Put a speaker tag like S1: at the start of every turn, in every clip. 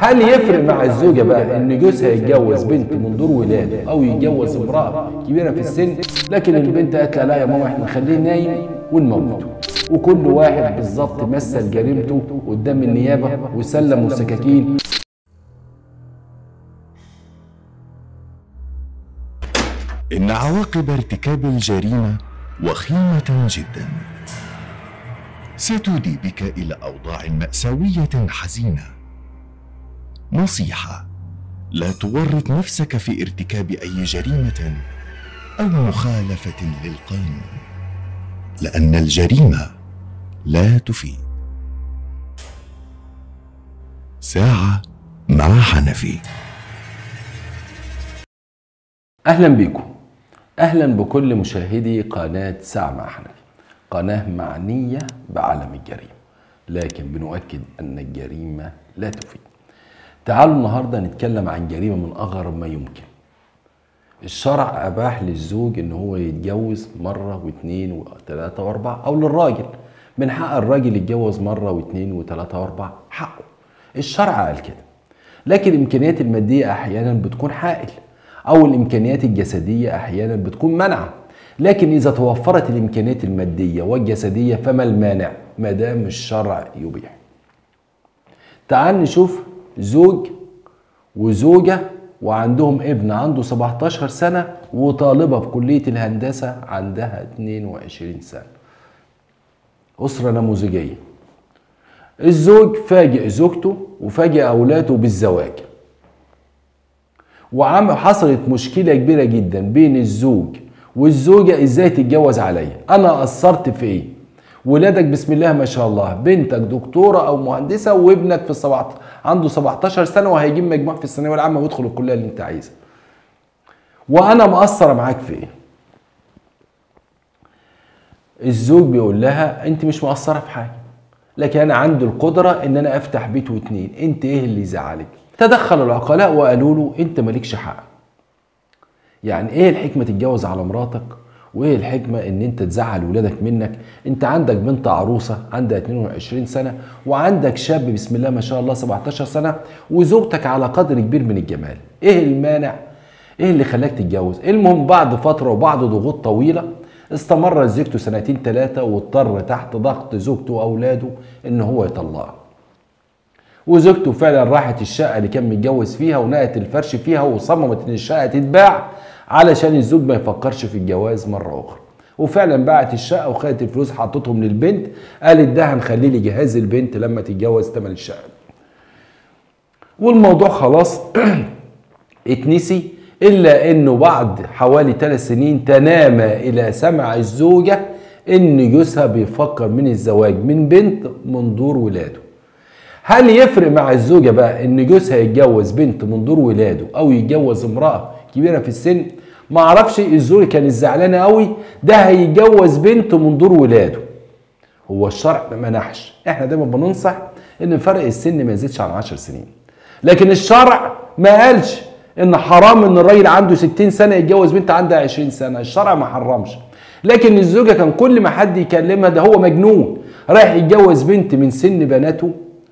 S1: هل يفرق مع الزوجة بقى ان جوزها يتجوز بنت من دور ولاده او يتجوز امرأة كبيرة في السن؟ لكن البنت قالت لا يا ماما احنا نخليه نايم ونموته، وكل واحد بالظبط مثل جريمته قدام النيابة وسلموا السكاكين.
S2: إن عواقب ارتكاب الجريمة وخيمة جدا، ستودي بك إلى أوضاع مأساوية حزينة. نصيحة: لا تورط نفسك في ارتكاب أي جريمة أو مخالفة للقانون، لأن الجريمة لا تفيد. ساعة مع حنفي.
S1: اهلا بكم، اهلا بكل مشاهدي قناة ساعة مع حنفي، قناة معنية بعالم الجريمة، لكن بنؤكد ان الجريمة لا تفيد. تعالوا النهاردة نتكلم عن جريمة من اغرب ما يمكن. الشرع اباح للزوج ان هو يتجوز مرة واثنين وثلاثة واربعة، او للراجل من حق الراجل يتجوز مرة واثنين وثلاثة واربعة، حقه. الشرع قال كده، لكن الامكانيات المادية احيانا بتكون حائل، او الامكانيات الجسدية احيانا بتكون منع. لكن اذا توفرت الامكانيات المادية والجسدية فما المانع ما دام الشرع يبيح. تعال نشوف زوج وزوجة وعندهم ابن عنده 17 سنة وطالبة في كلية الهندسة عندها 22 سنة. أسرة نموذجية. الزوج فاجئ زوجته وفاجئ أولاده بالزواج، حصلت مشكلة كبيرة جدا بين الزوج والزوجة، ازاي تتجوز عليا؟ انا قصرت في ايه؟ ولادك بسم الله ما شاء الله، بنتك دكتورة او مهندسة وابنك في عنده 17 سنة وهيجيب مجموع في الثانوية العامة ويدخل الكلية اللي انت عايزها، وانا مقصرة معاك في ايه؟ الزوج بيقول لها انت مش مقصرة في حاجة، لكن انا عندي القدرة ان انا افتح بيت واتنين، انت ايه اللي يزعلك؟ تدخل العقلاء وقالوا له انت مالكش حق. يعني ايه الحكمة تتجوز على مراتك؟ وايه الحكمة ان انت تزعل ولادك منك؟ انت عندك بنت عروسة عندها 22 سنة وعندك شاب بسم الله ما شاء الله 17 سنة وزوجتك على قدر كبير من الجمال، ايه المانع؟ ايه اللي خلاك تتجوز؟ المهم بعد فترة وبعد ضغوط طويلة استمر زوجته سنتين ثلاثة واضطر تحت ضغط زوجته واولاده ان هو يطلقها. وزوجته فعلا راحت الشقة اللي كان متجوز فيها ونقت الفرش فيها وصممت ان الشقة تتباع علشان الزوج ما يفكرش في الجواز مرة اخرى. وفعلا باعت الشقة وخدت الفلوس حطتهم للبنت، قالت ده هنخليه لي جهاز البنت لما تتجوز تمن الشقة. والموضوع خلاص اتنسي، الا انه بعد حوالي 3 سنين تنامى الى سمع الزوجة ان جوزها بيفكر من الزواج من بنت من دور ولاده. هل يفرق مع الزوجة بقى ان جوزها يتجوز بنت من دور ولاده او يتجوز امرأة كبيرة في السن؟ ما اعرفش، الزوجة كانت زعلانة قوي، ده هيتجوز بنت من دور ولاده. هو الشرع ما منحش، احنا دايما بننصح ان فرق السن ما يزيدش عن 10 سنين، لكن الشرع ما قالش ان حرام ان الراجل عنده 60 سنة يتجوز بنت عندها 20 سنة، الشرع ما حرمش. لكن الزوجة كان كل ما حد يكلمها ده هو مجنون رايح يتجوز بنت من سن بناته.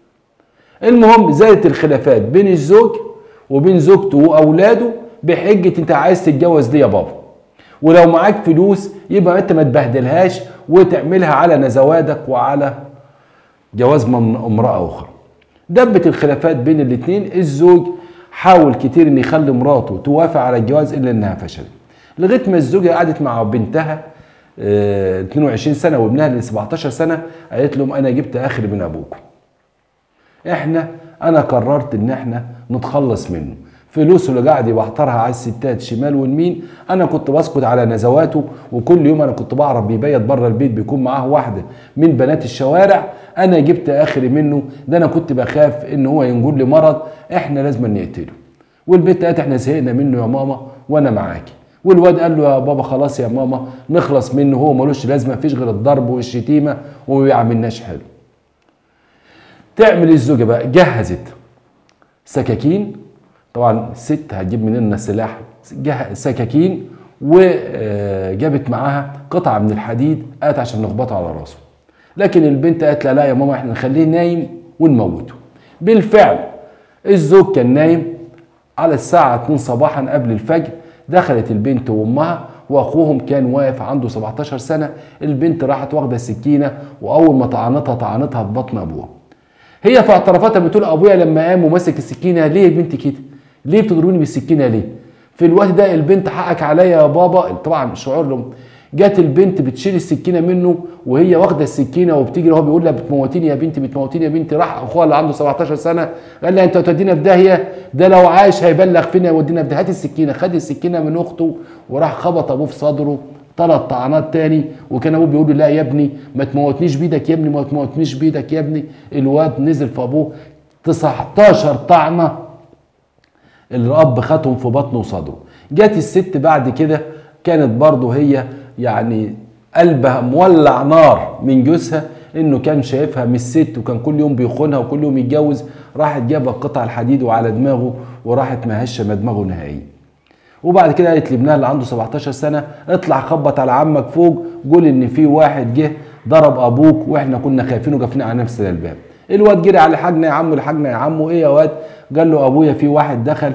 S1: المهم زادت الخلافات بين الزوج وبين زوجته واولاده بحجه انت عايز تتجوز ليه يا بابا؟ ولو معاك فلوس يبقى انت ما تبهدلهاش وتعملها على نزواتك وعلى جواز من امراه اخرى. دبت الخلافات بين الاثنين، الزوج حاول كتير ان يخلي مراته توافق على الجواز الا انها فشلت، لغايه ما الزوجه قعدت مع بنتها 22 سنه وابنها اللي 17 سنه قالت لهم انا جبت اخر من ابوكم، انا قررت ان احنا نتخلص منه، فلوسه اللي قاعد يبحترها على الستات شمال واليمين انا كنت بسكت على نزواته، وكل يوم انا كنت بعرف بيبيت بره البيت بيكون معاه واحده من بنات الشوارع، انا جبت اخري منه، ده انا كنت بخاف ان هو ينقل لي مرض احنا لازم نقتله. والبنت قالت احنا زهقنا منه يا ماما وانا معاكي. والواد قال له يا بابا خلاص يا ماما نخلص منه، هو ملوش لازمه، مفيش غير الضرب والشتيمه وما بيعملناش حلو. تعمل الزوجة بقى جهزت سكاكين، طبعا الست هتجيب مننا سلاح، سكاكين، وجابت معاها قطعة من الحديد قالت عشان نخبطها على راسه. لكن البنت قالت لا يا ماما احنا نخليه نايم ونموته. بالفعل الزوج كان نايم على الساعة 2 صباحا قبل الفجر، دخلت البنت وامها واخوهم كان واقف عنده 17 سنة. البنت راحت واخدة السكينة واول ما طعنتها في بطن ابوها. هي في اعترافاتها بتقول ابويا لما قام وماسك السكينة، ليه يا بنتي كده؟ ليه بتضربوني بالسكينة ليه؟ في الوقت ده البنت حقك عليا يا بابا، طبعا شعور لهم. جت البنت بتشيل السكينه منه وهي واخده السكينه وبتجري، وهو بيقول لها بتموتيني يا بنتي بتموتيني يا بنتي. راح اخوها اللي عنده 17 سنه قال لها انت هتودينا في داهيه، ده لو عاش هيبلغ فينا يودينا في داهيه، هات السكينه. خد السكينه من اخته وراح خبط ابوه في صدره 3 طعنات تاني. وكان ابوه بيقول له لا يا ابني ما تموتنيش بايدك يا ابني، ما تموتنيش بايدك يا ابني. الواد نزل في ابوه 19 طعنه الاب خدهم في بطنه وصدره. جت الست بعد كده كانت برضه هي يعني قلبها مولع نار من جوزها، انه كان شايفها مش ست وكان كل يوم بيخونها وكل يوم يتجوز. راحت جابت قطع الحديد وعلى دماغه وراحت مهشمه دماغه نهائيا. وبعد كده قالت لابنها اللي عنده 17 سنه اطلع خبط على عمك فوق، قول ان في واحد جه ضرب ابوك واحنا كنا خايفين وقفنا على نفس الباب. الواد جري على حاجنا يا عمو، لحاجنا يا عمو. ايه يا واد؟ قال له ابويا في واحد دخل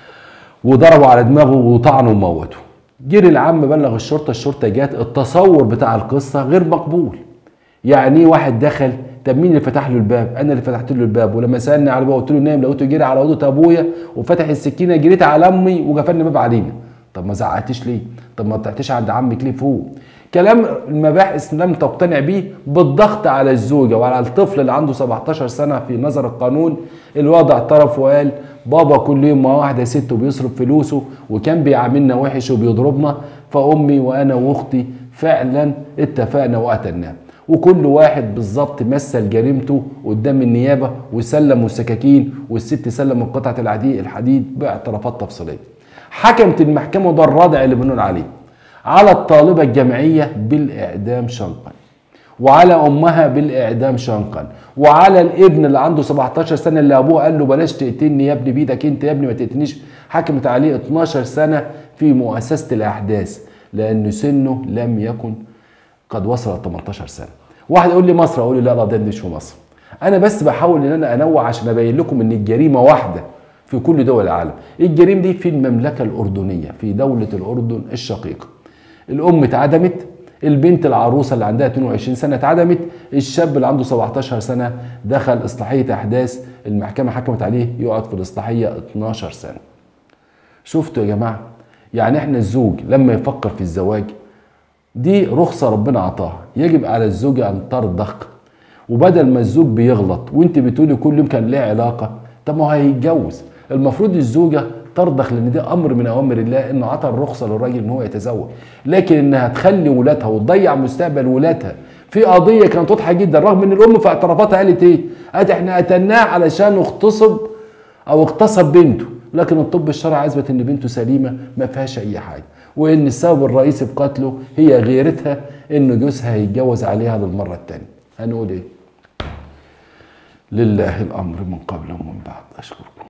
S1: وضربه على دماغه وطعنه وموته. جري العم بلغ الشرطه، الشرطه جت. التصور بتاع القصه غير مقبول. يعني ايه واحد دخل؟ طب مين اللي فتح له الباب؟ انا اللي فتحت له الباب، ولما سالني على الباب قلت له نايم، لقيته جري على اوضه ابويا وفتح السكينه، جريت على امي وقفلنا الباب علينا. طب ما زعقتيش ليه؟ طب ما طلعتيش عند عمك ليه فوق؟ كلام المباحث لم تقتنع بيه بالضغط على الزوجه وعلى الطفل اللي عنده 17 سنه في نظر القانون. الوضع اعترف وقال بابا كل يوم مع واحده ست وبيصرف فلوسه وكان بيعاملنا وحش وبيضربنا، فامي وانا واختي فعلا اتفقنا وقتلناه. وكل واحد بالظبط مثل جريمته قدام النيابه وسلموا السكاكين، والست سلمت قطعه الحديد باعترافات تفصيليه. حكمت المحكمه، وده الرادع اللي بنقول عليه، على الطالبه الجامعيه بالاعدام شنقا، وعلى امها بالاعدام شنقا، وعلى الابن اللي عنده 17 سنه اللي ابوه قال له بلاش تقتلني يا ابني بايدك انت يا ابني ما تقتلنيش. حكمت عليه 12 سنه في مؤسسه الاحداث لان سنه لم يكن قد وصل 18 سنه. واحد يقول لي مصر، اقول له لا ده مش في مصر. انا بس بحاول ان انا انوع عشان ابين لكم ان الجريمه واحده في كل دول العالم. الجريمه دي في المملكه الاردنيه في دوله الاردن الشقيقه. الام اتعدمت، البنت العروسه اللي عندها 22 سنه اتعدمت، الشاب اللي عنده 17 سنه دخل اصلاحيه احداث، المحكمه حكمت عليه يقعد في الاصلاحيه 12 سنه. شفتوا يا جماعه؟ يعني احنا الزوج لما يفكر في الزواج دي رخصه ربنا عطاها، يجب على الزوجه ان ترضخ. وبدل ما الزوج بيغلط وانت بتقولي كل يوم كان ليه علاقه، طب ما هو هيتجوز. المفروض الزوجه ترضخ لان ده امر من اوامر الله، انه عطى الرخصه للراجل ان هو يتزوج. لكن انها تخلي ولادها وتضيع مستقبل ولادها في قضيه كانت واضحه جدا، رغم ان الام في اعترافاتها قالت ايه؟ قالت احنا قتلناه علشان اغتصب او اغتصب بنته، لكن الطب الشرعي اثبت ان بنته سليمه ما فيهاش اي حاجه، وان السبب الرئيسي في قتله هي غيرتها ان جوزها هيتجوز عليها للمره الثانيه. هنقول ايه؟ لله الامر من قبل ومن بعد. اشكركم.